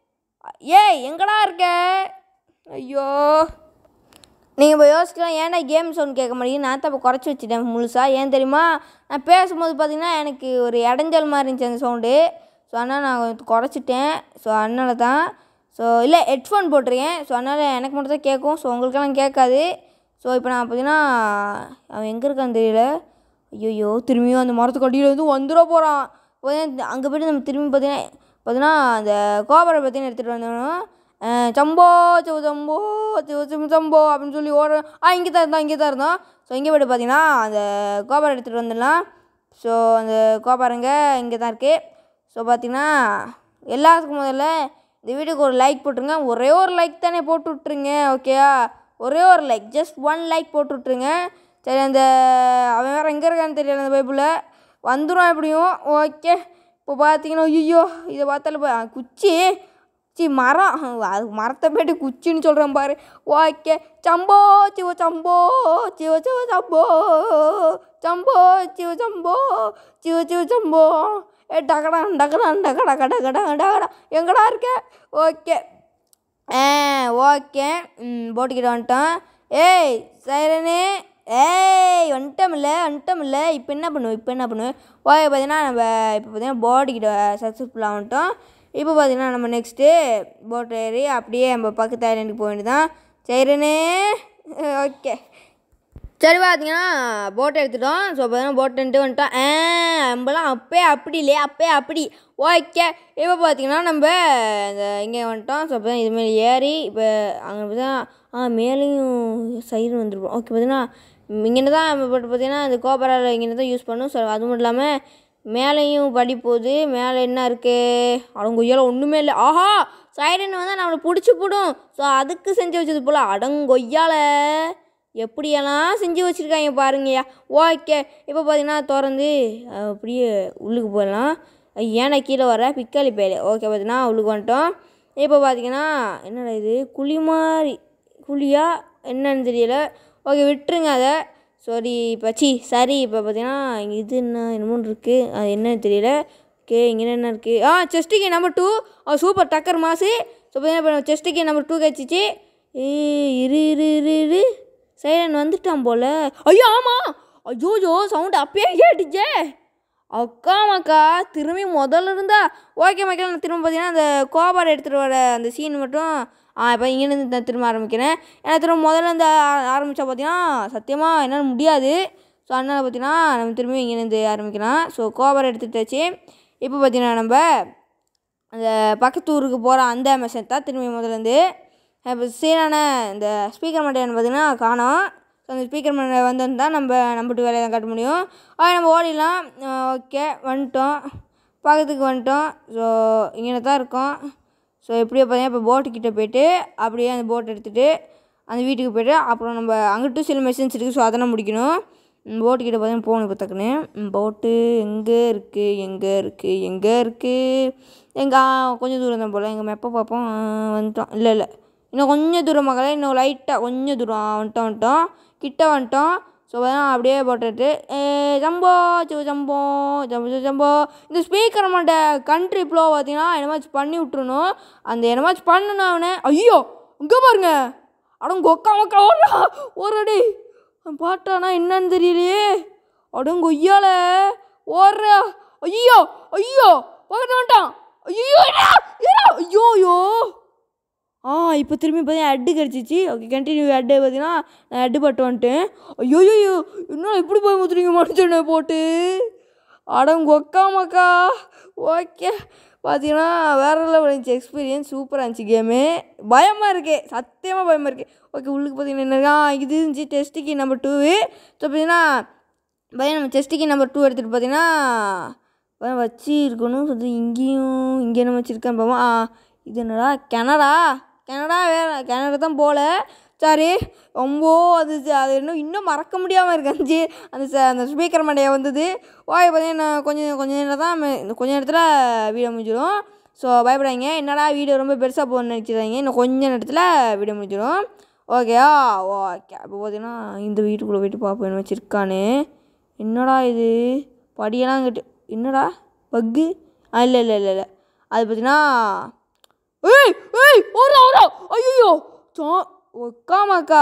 எங்கடா இருக்க? ஐயோ நீங்கள் இப்போ யோசிக்கலாம் ஏன்டா கேம் சவுண்ட் கேட்க மாட்டேங்குது. நான் தான் இப்போ குறைச்சி வச்சுட்டேன் முழுசாக. ஏன் தெரியுமா, நான் பேசும்போது பார்த்தீங்கன்னா எனக்கு ஒரு இடைஞ்சல் மாதிரி இருந்துச்சு அந்த சவுண்டு. ஸோ அதனால் நான் கொஞ்சம் குறைச்சிட்டேன். ஸோ அதனால தான். ஸோ இல்லை ஹெட்ஃபோன் போட்டிருக்கேன். ஸோ அதனால் எனக்கு மட்டும் தான் கேட்கும். ஸோ உங்களுக்கெல்லாம் கேட்காது. ஸோ இப்போ நான் பார்த்தீங்கன்னா அவன் எங்கே இருக்கான்னு தெரியல. ஐயோ திரும்பியும் அந்த மரத்துக்கு அடியில் வந்து வந்துட போகிறான். அங்கே போய்ட்டு நம்ம திரும்பி பார்த்தீங்கன்னா அந்த கோபரை பார்த்தீங்கன்னா எடுத்துகிட்டு வந்தோம். சம்போ சிவ சம்போ சிவ சிவ சம்போ அப்படின்னு சொல்லி ஓடுறோம். இங்கே தான் இருந்தோம். ஸோ இங்கே போய்ட்டு பார்த்தீங்கன்னா அந்த கோபரை எடுத்துகிட்டு வந்துடலாம். ஸோ அந்த கோபரங்க இங்கே தான் இருக்குது. ஸோ பார்த்தீங்கன்னா எல்லாத்துக்கும் முதல்ல இந்த வீடியோக்கு ஒரு லைக் போட்டுருங்க. ஒரே ஒரு லைக் தானே போட்டு விட்ருங்க. ஓகேயா, ஒரே ஒரு லைக், ஜஸ்ட் 1 லைக் போட்டு விட்ருங்க. சரி அந்த அவன் வேறு எங்கே இருக்கான்னு தெரியல அந்த பைப்பில் வந்துடும் எப்படியும். ஓகே இப்போ பார்த்தீங்கன்னா ஐயோ இதை பார்த்தால குச்சி மரம், அது மரத்தை போய்ட்டு குச்சின்னு சொல்கிறேன் பாரு. ஓகே சம்போ சிவ சம்போ சிவ சிவ சம்போ சம்போ சிவ சம்போ சிவ சிவ சம்போ டகடா எங்கடா இருக்க? ஓகே ஓகே போட்டுக்கிட்ட வந்துட்டோம். சைரனே வந்துட்டோம்ல. இப்போ என்ன பண்ணுவேன்? ஓகே பார்த்தீங்கன்னா நம்ம இப்போ பார்த்தீங்கன்னா போட்டுக்கிட்ட சக்ஸஸ்ஃபுல்லாக வந்துட்டோம். இப்போ பார்த்தீங்கன்னா நம்ம நெக்ஸ்ட்டு போட் ஏறி அப்படியே நம்ம பக்கத்து ஐலாண்டுக்கு போக வேண்டியதான். சைரனே ஓகே சரி பார்த்தீங்கன்னா போட்டை எடுத்துட்டோம். ஸோ பார்த்தீங்கன்னா போட்டுன்ட்டு வந்துட்டோம். நம்மளாம் அப்படி ஓகே. இப்போ பார்த்தீங்கன்னா நம்ம இந்த இங்கே வந்துட்டோம். ஸோ பார்த்தீங்கன்னா இதுமாரி ஏறி இப்போ அங்கே பார்த்தா மேலேயும் சைடு வந்துருப்போம். ஓகே பார்த்தீங்கன்னா இங்கே தான் பட் பார்த்தீங்கன்னா இந்த கோபராவில் இங்கே தான் யூஸ் பண்ணும். ஸோ அது மட்டும் இல்லாமல் மேலேயும் படி போகுது. மேலே என்ன இருக்குது? அடங்கொய்யால ஒன்றுமே இல்லை. ஆஹா, சைரன் வந்தால் நம்மளை பிடிச்சி போடும். ஸோ அதுக்கு செஞ்சு வச்சது போல். அடங்கொய்யால எப்படியெல்லாம் செஞ்சு வச்சுருக்காங்க பாருங்கய்யா. ஓகே, இப்போ பார்த்தீங்கன்னா திறந்து அப்படியே உள்ளுக்கு போயிடலாம். ஏன்னா கீழே வர பிக்காளி பேர். ஓகே, பார்த்தீங்கன்னா உள்ளுக்கு வந்துட்டோம். இப்போ பார்த்தீங்கன்னா என்னடா இது குழி மாதிரி, குழியா என்னன்னு தெரியல. ஓகே, விட்டுருங்க அதை. சரி இப்போ பார்த்தீங்கன்னா இது என்னமோ இருக்குது, அது என்னன்னு தெரியல. ஓகே, இங்கே என்ன இருக்குது? செஸ்ட்டுக்கு நம்பர் 2. சூப்பர் டக்கர் மாசு. ஸோ பார்த்தீங்கன்னா இப்போ செஸ்ட்டுக்கு நம்பர் 2 கிடச்சிச்சு. இரு சைரன் வந்துட்டான் போல். ஐயோ ஆமாம், ஐயோ சவுண்டு அப்பயே கேட்டுச்சே. மக்கா திரும்பி முதல்ல இருந்தா. ஓகே மக்கள், நான் திரும்ப பார்த்தீங்கன்னா அந்த கோபார் எடுத்துகிட்டு வர அந்த சீன் மட்டும் இப்போ இங்கேருந்து நான் திரும்ப ஆரம்பிக்கிறேன். ஏன்னா திரும்ப முதல்ல இந்த ஆரம்பித்தா பார்த்தீங்கன்னா சத்தியமாக என்னால் முடியாது. ஸோ அதனால் பார்த்தீங்கன்னா நம்ம திரும்பி இங்கேருந்து ஆரம்பிக்கலாம். ஸோ கோபார் எடுத்துகிட்டாச்சு. இப்போ பார்த்தீங்கன்னா நம்ம அந்த பக்கத்து ஊருக்கு போகிற அந்த மிஷன் தான் திரும்பி முதலேருந்து. இப்போ சீனான இந்த ஸ்பீக்கர் மண்டையான்னு பார்த்தீங்கன்னா காணோம். ஸோ அந்த ஸ்பீக்கர் மண்டை வந்திருந்தால் நம்ம நம்பிட்டு வேலையை தான் காட்ட முடியும். நம்ம ஓடிடலாம். ஓகே, வந்துட்டோம், பக்கத்துக்கு வந்துட்டோம். ஸோ இங்கே தான் இருக்கோம். ஸோ எப்படியோ பார்த்தீங்கன்னா இப்போ போட்டுக்கிட்ட போய்ட்டு அப்படியே அந்த போட் எடுத்துகிட்டு அந்த வீட்டுக்கு போய்ட்டு அப்புறம் நம்ம அங்கிட்டும் சில மெஷின்ஸ் இருக்குது. ஸோ அதெல்லாம் முடிக்கணும். போட்டுக்கிட்ட பார்த்தீங்கன்னா போகணும். இப்போ டக்குன்னு போட்டு எங்கே இருக்குது எங்கே கொஞ்சம் தூரம் தான் போல். எங்கள் மெப்பை பார்ப்போம். வந்துட்டோம். இல்லை இன்னும் கொஞ்சம் தூரம் மகளே, இன்னும் லைட்டாக கொஞ்சம் தூரம் வந்துட்டோம் கிட்ட வந்துட்டோம். ஸோ பார்த்தீங்கன்னா அப்படியே போட்டுட்டு ஜம்போ இந்த ஸ்பீக்கர் மாட்ட கண்ட்ரி ப்ளோ பார்த்தீங்கன்னா என்னமாச்சும் பண்ணி விட்டுருணும். அந்த என்னமாச்சும் பண்ணணும் அவனை. ஐயோ இங்கே பாருங்க, அடங்கொக்கா மக்கா ஓடுறடி பாட்டானா என்னன்னு தெரியலையே. அடங்கொய்யால ஓடுற. ஐயோ பக்கத்து வந்துட்டான். ஐயோ இப்போ திரும்பி பார்த்தீங்கன்னா அட்டு கிடச்சிச்சு. ஓகே, கண்டினியூ அட்டு பார்த்தீங்கன்னா நான் அட்டு பட்டு வந்துட்டேன். ஐயோ இன்னும் எப்படி போய் முத்துறீங்க மனுஷனை போட்டு. அடங்கொக்கா மக்கா. ஓகே, பார்த்தீங்கன்னா வேறு லெவல் இருந்துச்சு. எக்ஸ்பீரியன்ஸ் சூப்பராக இருந்துச்சு. கேமு பயமாக இருக்குது, சத்தியமாக பயமாக இருக்குது. ஓகே, உள்ளுக்கு பார்த்தீங்கன்னா என்ன இது இருந்துச்சு டெஸ்ட்டுக்கு நம்பர் 2. ஸோ பார்த்தீங்கன்னா நம்ம டெஸ்ட்டுக்கு நம்பர் 2 எடுத்துகிட்டு பார்த்தீங்கன்னா வச்சு இருக்கணும். சொல்லி இங்கே என்ன வச்சுருக்கேன் பாவா. இது என்னடா கனடா தான் போல. சரி ரொம்ப அது இன்னும் மறக்க முடியாமல் இருந்துச்சு அந்த ஸ்பீக்கர் மண்டையை வந்தது. பார்த்தீங்கன்னா கொஞ்சம் நேரம் தான், கொஞ்சம் நேரத்தில் வீடியோ முடிஞ்சிடும். ஸோ பயப்படாதீங்க. என்னடா வீடியோ ரொம்ப பெருசாக போகணும்னு நினச்சிடாதீங்க. இன்னும் கொஞ்சம் நேரத்தில் வீடியோ முடிஞ்சிடும். ஓகேயா? ஓகே, அப்போ பார்த்தீங்கன்னா இந்த வீட்டுக்குள்ளே போய்ட்டு பார்ப்போம் என்ன வச்சுருக்கான்னு. என்னடா இது படியெல்லாம் கேட்டு என்னடா பக்கு? இல்லை அது பார்த்தீங்கன்னா ஓரா ஐயோ ஒக்காமாக்கா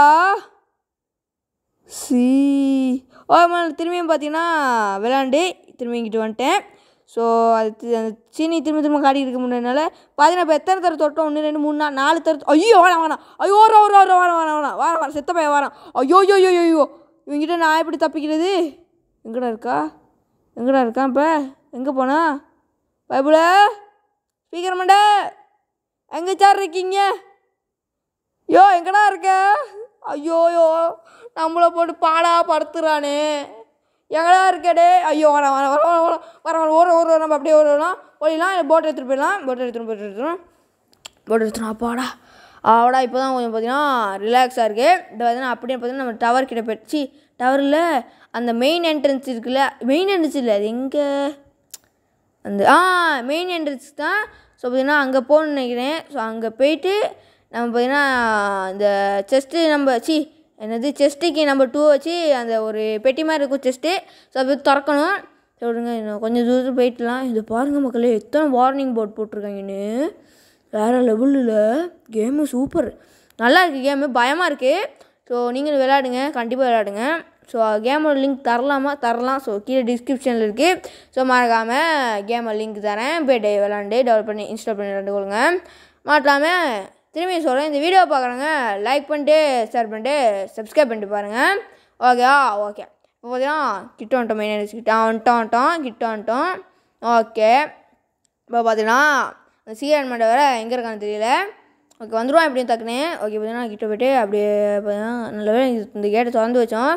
திரும்பியும் பார்த்தீங்கன்னா விளாண்டு திரும்பி இங்கிட்டு வந்துட்டேன். ஸோ அது அந்த சீனி திரும்ப காட்டிகிட்டு இருக்க முடியாதுனால பார்த்தீங்கன்னா இப்போ எத்தனை தர தொட்டோம்? 1 2 3 4 4 தர. ஐயோ வேணாம் ஐயோ வாரம் செத்த பையன் வாரம். ஐயோ இவங்கிட்ட நான் எப்படி தப்பிக்கிறது? எங்கடா இருக்கான் இப்போ? எங்கே போனா பைபிள ஸ்பீக்கர் மண்டை எங்கே சார் இருக்கீங்க? எங்கடா இருக்க? ஐயோ நம்மளை போட்டு பாடா படுத்துறானே. எங்கடா இருக்கடே? ஐயோ வர ஓர நம்ம அப்படியே ஓடிடலாம். போட்டை எடுத்துகிட்டு போயிடலாம். போட்டு எடுத்துடும் அப்பாடா இப்போ தான் கொஞ்சம் பார்த்தீங்கன்னா ரிலாக்ஸாக இருக்குது. இந்த பார்த்தீங்கன்னா அப்படியே பார்த்தீங்கன்னா நம்ம டவர் கிட்ட போயிடுச்சு. டவரில் அந்த மெயின் என்ட்ரன்ஸ் இருக்குல்ல, மெயின் என்ட்ரன்ஸ் இல்லை, அது எங்கே அந்த மெயின் என்ட்ரன்ஸ் தான். ஸோ பார்த்தீங்கன்னா அங்கே போகணுன்னு நினைக்கிறேன். ஸோ அங்கே போயிட்டு நம்ம பார்த்தீங்கன்னா இந்த செஸ்ட்டுக்கு நம்பர் 2 வச்சு அந்த ஒரு பெட்டி மாதிரி இருக்கும் செஸ்ட்டு. ஸோ அது திறக்கணும். சொல்லுங்க, இன்னும் கொஞ்சம் தூரத்தில் போயிட்டுலாம். இது பாருங்கள் மக்களே, எத்தனை வார்னிங் போர்ட் போட்டிருக்காங்கன்னு. வேறு லெவலில் கேமு சூப்பர், நல்லா இருக்குது கேமு, பயமாக இருக்குது. ஸோ நீங்களும் விளையாடுங்க, கண்டிப்பாக விளையாடுங்க. ஸோ கேமோட லிங்க் தரலாம். ஸோ கீழே டிஸ்கிரிப்ஷனில் இருக்குது. ஸோ மறக்காமல் கேமோட லிங்க் தரேன், போய்ட்டு விளாண்டு டெவலப் பண்ணி இன்ஸ்டால் பண்ணி விளாண்டு கொள்ளுங்க. மாட்டாமல் திரும்பி சொல்கிறேன், இந்த வீடியோ பார்க்குறேங்க லைக் பண்ணிட்டு ஷேர் பண்ணிட்டு சப்ஸ்கிரைப் பண்ணிட்டு பாருங்கள். ஓகே இப்போ பார்த்தீங்கன்னா கிட்ட வந்துட்டோம். மெயின் கிட்ட வந்துட்டோம். ஓகே, இப்போ பார்த்தீங்கன்னா அந்த சீரன் மண்டை வேறு எங்கே இருக்கான்னு தெரியல. ஓகே, வந்துடுவான் எப்படியும் டக்குன்னு. ஓகே, பார்த்தீங்கன்னா கிட்ட போய்ட்டு அப்படியே பார்த்தீங்கன்னா நல்ல இந்த கேட்டை திறந்து வச்சோம்.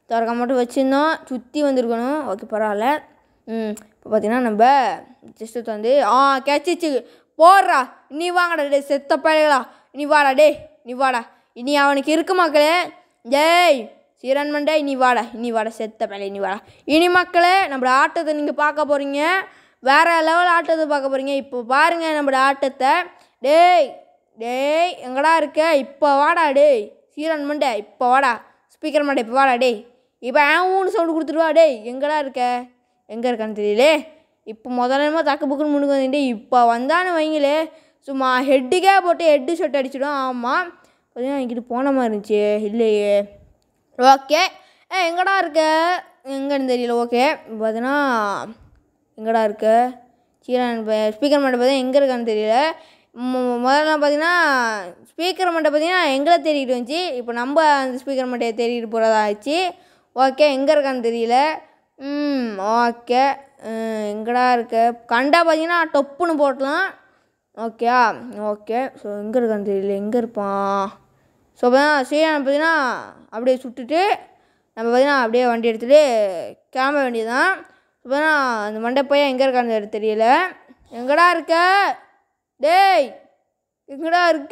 திறக்க மட்டும் வச்சுருந்தோம், சுற்றி வந்திருக்கணும். ஓகே பரவாயில்ல. இப்போ பார்த்தீங்கன்னா நம்ம ஜஸ்ட்டு வந்து கேச்சிச்சு போடுறா. நீ வாங்கடா டே செத்த பழகளா, நீ வாடா டே, நீ வாடா. இனி அவனுக்கு இருக்கு மக்களே. ஜெய் சீரன் மண்டே, நீ வாடா செத்த பழைய, நீ வாடா. இனி மக்களே நம்மளோட ஆட்டத்தை நீங்கள் பார்க்க போகிறீங்க, வேறு லெவல் ஆட்டத்தை பார்க்க போகிறீங்க. இப்போ பாருங்கள் நம்மளோட ஆட்டத்தை. டேய் எங்கடா இருக்க? இப்போ வாடா டேய் சீரன் மண்டே, இப்போ வாடா. ஸ்பீக்கர் மண்டே இப்போ வாடா டேய். இப்போ ஊன்னு சவுண்டு கொடுத்துருவா. டேய் எங்கடா இருக்க? எங்கே இருக்கான்னு தெரியலே. இப்போ முதல்ல தக்கு புக்குன்னு முன்னுக்கு வந்துட்டு இப்போ வந்தான்னு வைங்களே, சும்மா ஹெட்டுக்கே போட்டு ஹெட்டு ஷாட் அடிச்சிடும். ஆமாம் பார்த்தீங்கன்னா என்கிட்ட போன மாதிரி இருந்துச்சு, இல்லையே. ஓகே எங்கடா இருக்க? எங்கன்னு தெரியல. ஓகே பார்த்தீங்கன்னா எங்கடா இருக்க சீரன்? ஸ்பீக்கர் மண்டை பார்த்தீங்கன்னா எங்கே இருக்கான்னு தெரியல. முதல்ல பார்த்தீங்கன்னா ஸ்பீக்கர் மண்டை பார்த்தீங்கன்னா எங்களை தேடிட்டு வந்துச்சு. இப்போ நம்ம அந்த ஸ்பீக்கர் மண்டையை தேடிட்டு போகிறதா ஆச்சு. ஓகே எங்கே இருக்கான்னு தெரியல. ஓகே எங்கடா இருக்க? கண்டா பார்த்தீங்கன்னா டொப்புன்னு போட்டலாம். ஓகே ஸோ எங்கே இருக்கான்னு தெரியல, எங்கே இருப்பான்? ஸோ பார்த்தீங்கன்னா சீரன் பார்த்தீங்கன்னா அப்படியே சுட்டுட்டு நம்ம பார்த்தீங்கன்னா அப்படியே வண்டி எடுத்துகிட்டு கிளம்ப வேண்டியதுதான். இப்போ பார்த்தீங்கன்னா அந்த மண்டை பையன் எங்கே இருக்கான்னு தெரியல. எங்கடா இருக்க? டேய் எங்கடா இருக்க?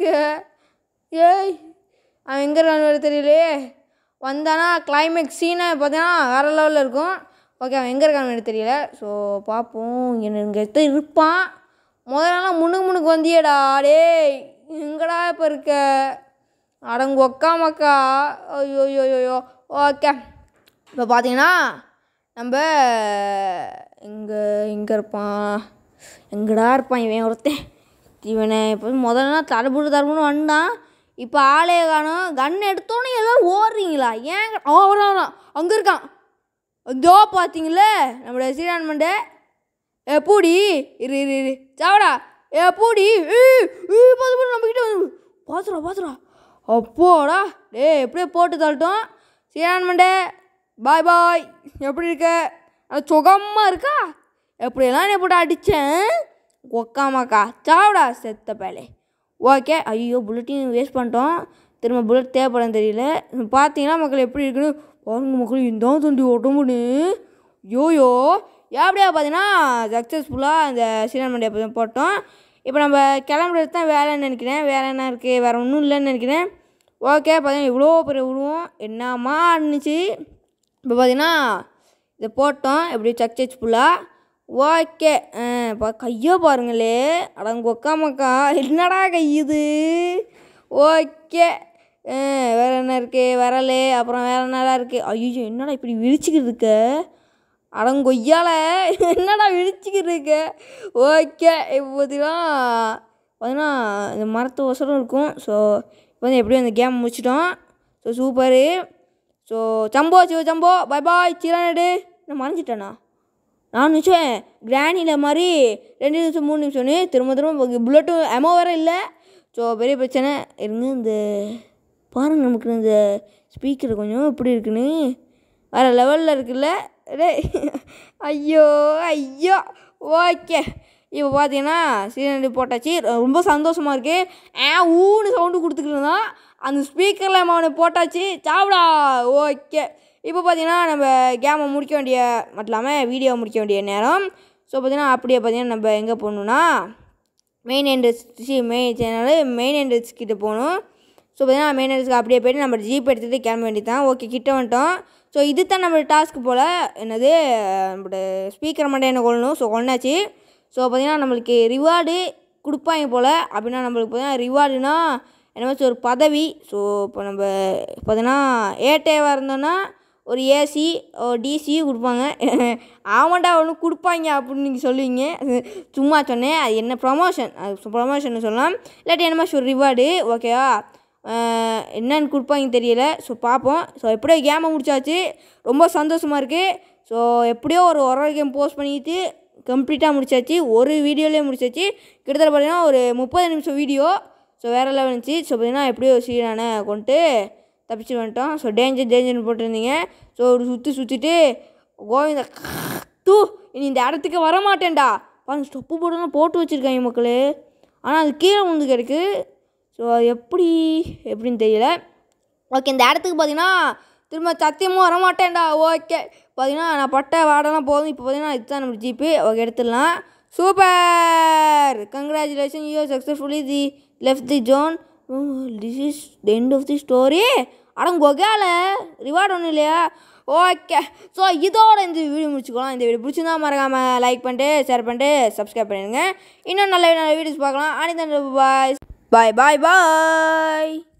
அவன் எங்கே இருக்கான்னு தெரியலையே. வந்தானா கிளைமேக்ஸ் சீனை பார்த்தீங்கன்னா வேறு லெவலில் இருக்கும். ஓகே அவன் எங்கே இருக்கான்னு தெரியல. ஸோ பார்ப்போம். இங்கே இருப்பான். முதல்லாம் முன்னுக்கு வந்தியேடா. டேய் எங்கடா இப்போ இருக்க? அடங்கு மக்கா. ஐயோ. ஓகே இப்போ பார்த்தீங்கன்னா நம்ம எங்கே இருப்பான்? எங்கடா இருப்பான் இவன் ஒருத்தன்? இவனை இப்போ முதல்ல தரப்புன்னு வந்தான். இப்போ ஆளே காணும். கன் எடுத்தோன்னே எல்லோரும் ஓடுறீங்களா? ஏன் வரான் அங்கே இருக்கான். இதோ பார்த்தீங்களே நம்மளோட சீரன் மண்டை. எப்படி இரு சாவடா. எப்படி நம்மக்கிட்ட பார்த்துடா. அப்போடா எப்படியே போட்டு தள்ளட்டும். சீரன் மண்டை பாய். எப்படி இருக்க? அது சுகமாக இருக்கா? எப்படியெல்லாம் நீ போட்டு அடித்தேன் ஒக்காமாக்கா. சாவடா செத்த பேலே. ஓகே ஐயோ புல்லட்டையும் வேஸ்ட் பண்ணிட்டோம். திரும்ப புல்லட் தேவைப்படும் தெரியல. பார்த்தீங்கன்னா மக்கள் எப்படி இருக்குன்னு பாருங்க மக்கள். இந்த தண்டி ஓட்டமுன்னு யோயோ எப்படியா பார்த்தீங்கன்னா சக்ஸஸ்ஃபுல்லாக இந்த சீரன் மண்டியை போட்டோம். இப்போ நம்ம கிளம்புறது தான் வேலைன்னு நினைக்கிறேன். வேறு என்ன இருக்குது? வேறு ஒன்றும் இல்லைன்னு நினைக்கிறேன். ஓகே பார்த்தீங்கன்னா இவ்வளோ பெரிய விடுவோம் என்னம்மா இருந்துச்சு. இப்போ பார்த்தீங்கன்னா இதை போட்டோம் எப்படி சக்ஸஸ்ஃபுல்லாக. ஓகே கையோ பாருங்களே. அடங்கு ஒக்காமக்கா என்னடா கையுது. ஓகே வேறு என்ன இருக்குது? விரல் அப்புறம் வேறு என்னடா இருக்குது? ஐயோ என்னடா இப்படி விரிச்சிக்கிட்டு இருக்க? அடங்கொய்யால என்னடா விரிச்சிக்கிட்டு இருக்க? ஓகே இப்போ பார்த்தீங்கன்னா இந்த மரத்து ஒசரம் இருக்கும். ஸோ இப்போ வந்து எப்படியும் இந்த கேம் முடிச்சிட்டோம். So super. ஸோ சம்போ பாய் சீரானடு. நான் மறைஞ்சிட்டேண்ணா. நான் நினச்சேன் கிராணியில் மாதிரி 2 நிமிஷம் 3 நிமிஷம்னு திரும்ப புல்லட்டும் எமோ வேறு இல்லை. ஸோ பெரிய பிரச்சனை இருங்க. இந்த பாருங்க நமக்கு இந்த ஸ்பீக்கர் கொஞ்சம் எப்படி இருக்குன்னு வேறு லெவலில் இருக்குல்ல. ஐயோ. ஓகே இப்போ பார்த்தீங்கன்னா சீரன் போட்டாச்சு. ரொம்ப சந்தோஷமாக இருக்குது. ஊன்னு சவுண்டு கொடுத்துக்கிட்டு இருந்தான். அந்த ஸ்பீக்கரில் அவனை போட்டாச்சு. சாப்பிடா. ஓகே இப்போ பார்த்தீங்கன்னா நம்ம கேமை முடிக்க வேண்டிய மட்டும் இல்லாமல் வீடியோ முடிக்க வேண்டிய நேரம். ஸோ பார்த்தீங்கன்னா அப்படியே பார்த்தீங்கன்னா நம்ம எங்கே போகணுன்னா மெயின் என்ட்ரன்ஸ் கிட்டே போகணும். ஸோ பார்த்தீங்கன்னா மெயின் என்ட்ரன்ஸ்க்கு அப்படியே போய்ட்டு நம்ம ஜீப் எடுத்துகிட்டு கிளம்ப வேண்டியது தான். ஓகே கிட்ட வந்துட்டோம். ஸோ இது தான் நம்மளோட டாஸ்க்கு போல். என்னது நம்மளோட ஸ்பீக்கர் மட்டும் என்ன கொள்ளணும். ஸோ கொண்டாச்சு. ஸோ பார்த்தீங்கன்னா நம்மளுக்கு ரிவார்டு கொடுப்பாங்க போல். அப்படின்னா நம்மளுக்கு பார்த்தீங்கன்னா ரிவார்டுனா என்னமாச்சும் ஒரு பதவி. ஸோ இப்போ நம்ம பார்த்தீங்கன்னா ஏடேவாக இருந்தோன்னா ஒரு ஏசி டிசியும் கொடுப்பாங்க. ஆமாண்டா ஒன்று கொடுப்பாங்க அப்படின்னு நீங்கள் சொல்லுவீங்க. சும்மா சொன்னேன். அது என்ன ப்ரொமோஷன் சொல்லலாம். இல்லாட்டி என்னமாச்சும் ஒரு ரிவார்டு. ஓகேவா? என்னென்னு கொடுப்பாங்க தெரியல. ஸோ பார்ப்போம். ஸோ எப்படியோ கேமை முடிச்சாச்சு. ரொம்ப சந்தோஷமாக இருக்குது. ஸோ எப்படியோ ஒரு கேம் போஸ்ட் பண்ணிட்டு கம்ப்ளீட்டாக முடிச்சாச்சு. ஒரு வீடியோலேயே முடிச்சாச்சு. கிட்டத்தட்ட பார்த்தீங்கன்னா ஒரு 30 நிமிஷம் வீடியோ. ஸோ வேறு லெவல் இருந்துச்சு. ஸோ பார்த்தீங்கன்னா எப்படியோ சீரான கொண்டு தப்பிச்சு வந்துட்டோம். ஸோ டேஞ்சர்னு போட்டிருந்தீங்க. ஸோ ஒரு சுற்றிட்டு கோவிந்த இனி இந்த இடத்துக்கு வரமாட்டேன்டா. பாருங்க ஸ்டெப்பு போட்டுலாம் போட்டு வச்சுருக்காங்க மக்களே. ஆனால் அது கீழே விழுந்து கிடக்கு. ஸோ அது எப்படின்னு தெரியல. ஓகே இந்த இடத்துக்கு பார்த்தீங்கன்னா திரும்ப சத்தியமும் வரமாட்டேன்டா. ஓகே பார்த்தீங்கன்னா நான் பட்ட வாடெல்லாம் போதும். இப்போ பார்த்தீங்கன்னா இதுதான் நம்ம ஜீப்பு. ஓகே எடுத்துடலாம். Super, congratulation, you successfully left the zone. This is the end of the story. அடங்கொகையால ரிவார்டு ஒன்றும் இல்லையா? ஓகே, ஸோ இதோட இந்த வீடியோ முடிச்சுக்கலாம். இந்த வீடியோ பிடிச்சிருந்தா மறக்காமல் லைக் பண்ணிட்டு ஷேர் பண்ணிட்டு சப்ஸ்கிரைப் பண்ணிடுங்க. இன்னும் நல்ல நல்ல வீடியோஸ் பார்க்கலாம். அனிதன் பாய் பாய் பாய் பாய்.